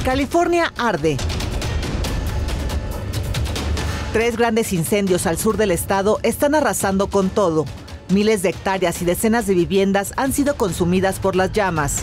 California arde. 3 grandes incendios al sur del estado están arrasando con todo. Miles de hectáreas y decenas de viviendas han sido consumidas por las llamas.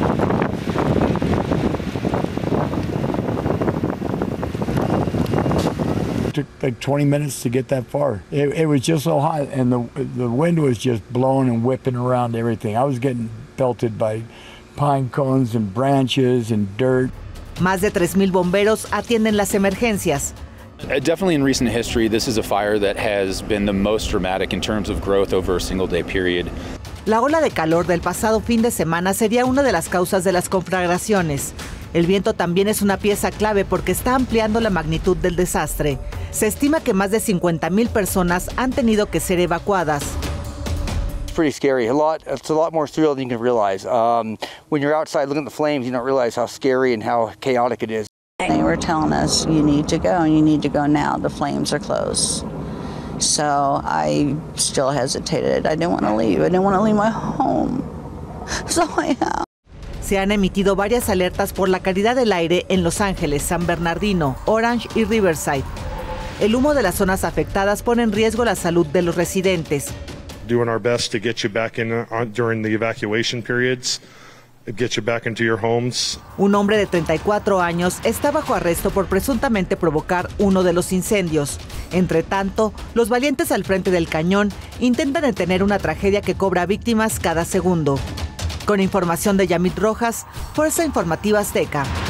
It took like 20 minutes to get that far. It was just so hot, and the wind was just blowing and whipping around everything. I was getting pelted by pine cones and branches and dirt. Más de 3,000 bomberos atienden las emergencias. Definitely in recent history, this is a fire that has been the most dramatic in terms of growth over a single day period. La ola de calor del pasado fin de semana sería una de las causas de las conflagraciones. El viento también es una pieza clave porque está ampliando la magnitud del desastre. Se estima que más de 50,000 personas han tenido que ser evacuadas. Pretty scary. It's a lot more surreal than you can realize. When you're outside looking at the flames, you don't realize how scary and how chaotic it is. They were telling us, you need to go, and you need to go now. The flames are close. So I still hesitated. I didn't want to leave. I didn't want to leave my home. So I am. Se han emitido varias alertas por la calidad del aire en Los Ángeles, San Bernardino, Orange y Riverside. El humo de las zonas afectadas pone en riesgo la salud de los residentes. Doing our best to get you back in during the evacuation periods, get you back into your homes. Un hombre de 34 años está bajo arresto por presuntamente provocar uno de los incendios. Entre tanto, los valientes al frente del cañón intentan detener una tragedia que cobra víctimas cada segundo. Con información de Yamit Rojas, Fuerza Informativa Azteca.